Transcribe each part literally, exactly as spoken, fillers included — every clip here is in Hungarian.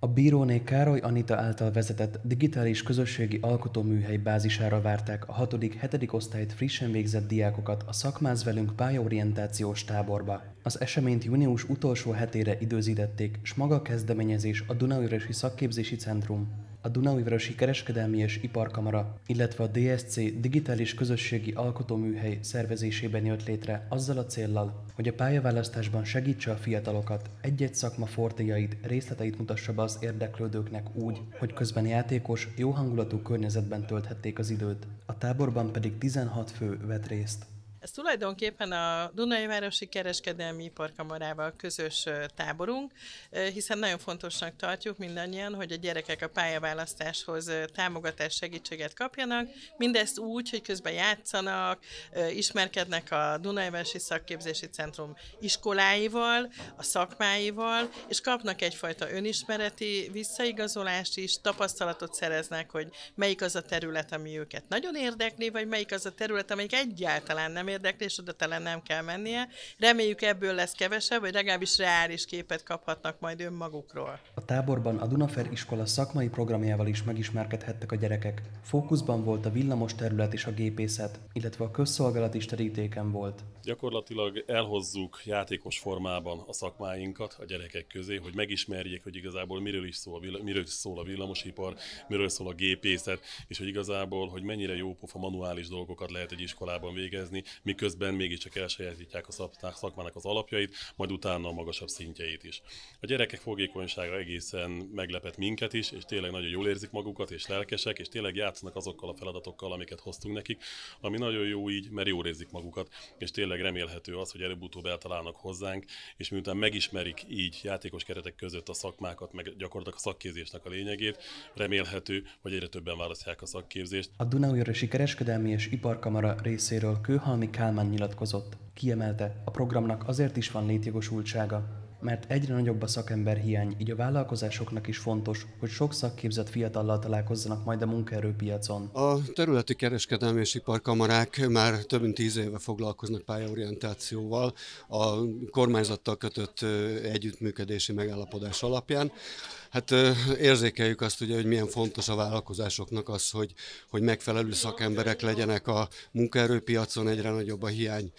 A bíróné Károly Anita által vezetett digitális közösségi alkotóműhely bázisára várták a hatodik-hetedik osztályt frissen végzett diákokat a Szakmáz velünk pályaorientációs táborba. Az eseményt június utolsó hetére időzítették, s maga a kezdeményezés a Dunaújvárosi Szakképzési Centrum, a Dunaújvárosi Kereskedelmi és Iparkamara, illetve a dé es cé Digitális Közösségi Alkotóműhely szervezésében jött létre azzal a céllal, hogy a pályaválasztásban segítse a fiatalokat, egy-egy szakma fortélyait, részleteit mutassa be az érdeklődőknek úgy, hogy közben játékos, jó hangulatú környezetben tölthették az időt. A táborban pedig tizenhat fő vett részt. Ez tulajdonképpen a Dunaújvárosi Kereskedelmi Iparkamarával közös táborunk, hiszen nagyon fontosnak tartjuk mindannyian, hogy a gyerekek a pályaválasztáshoz támogatás, segítséget kapjanak, mindezt úgy, hogy közben játszanak, ismerkednek a Dunaújvárosi Szakképzési Centrum iskoláival, a szakmáival, és kapnak egyfajta önismereti visszaigazolást is, tapasztalatot szereznek, hogy melyik az a terület, ami őket nagyon érdekli, vagy melyik az a terület, amelyik egyáltalán nem érdekli, és oda talán nem kell mennie. Reméljük, ebből lesz kevesebb, vagy legalábbis reális képet kaphatnak majd önmagukról. A táborban a Dunafer iskola szakmai programjával is megismerkedhettek a gyerekek. Fókuszban volt a villamos terület és a gépészet, illetve a közszolgálati terítéken volt. Gyakorlatilag elhozzuk játékos formában a szakmáinkat a gyerekek közé, hogy megismerjék, hogy igazából miről is szól, miről is szól a villamosipar, miről szól a gépészet, és hogy igazából, hogy mennyire jópofa manuális dolgokat lehet egy iskolában végezni, miközben mégiscsak elsajátítják a szakmának az alapjait, majd utána a magasabb szintjeit is. A gyerekek fogékonysága egészen meglepett minket is, és tényleg nagyon jól érzik magukat, és lelkesek, és tényleg játszanak azokkal a feladatokkal, amiket hoztunk nekik, ami nagyon jó így, mert jól érzik magukat, és tényleg remélhető az, hogy előbb-utóbb eltalálnak hozzánk, és miután megismerik így játékos keretek között a szakmákat, meg gyakorlatilag a szakképzésnek a lényegét, remélhető, hogy egyre többen választják a szakképzést. A Dunaújvárosi Kereskedelmi és Iparkamara részéről Kőhalmi Kálmán nyilatkozott. Kiemelte, a programnak azért is van létjogosultsága, mert egyre nagyobb a szakemberhiány, így a vállalkozásoknak is fontos, hogy sok szakképzett fiatallal találkozzanak majd a munkaerőpiacon. A területi kereskedelmi és iparkamarák már több mint tíz éve foglalkoznak pályaorientációval a kormányzattal kötött együttműködési megállapodás alapján. Hát érzékeljük azt ugye, hogy milyen fontos a vállalkozásoknak az, hogy, hogy megfelelő szakemberek legyenek a munkaerőpiacon, egyre nagyobb a hiány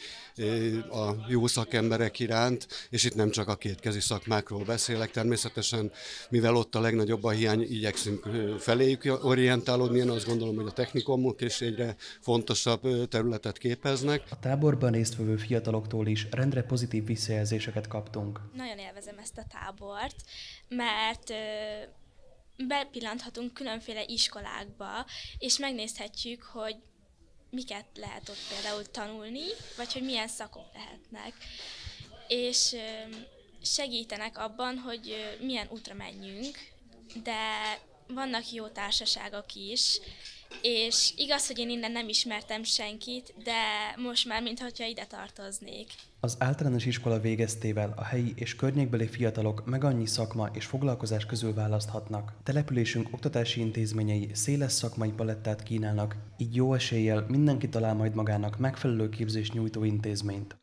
a jó szakemberek iránt, és itt nem csak a kétkezi szakmákról beszélek, természetesen, mivel ott a legnagyobb a hiány, igyekszünk feléjük orientálódni, én azt gondolom, hogy a technikumok is egyre fontosabb területet képeznek. A táborban résztvevő fiataloktól is rendre pozitív visszajelzéseket kaptunk. Nagyon élvezem ezt a tábort, mert bepillanthatunk különféle iskolákba, és megnézhetjük, hogy miket lehet ott például tanulni, vagy hogy milyen szakok lehetnek. És segítenek abban, hogy milyen útra menjünk, de vannak jó társaságok is, és igaz, hogy én innen nem ismertem senkit, de most már mintha ide tartoznék. Az általános iskola végeztével a helyi és környékbeli fiatalok meg annyi szakma és foglalkozás közül választhatnak. Településünk oktatási intézményei széles szakmai palettát kínálnak, így jó eséllyel mindenki talál majd magának megfelelő képzést nyújtó intézményt.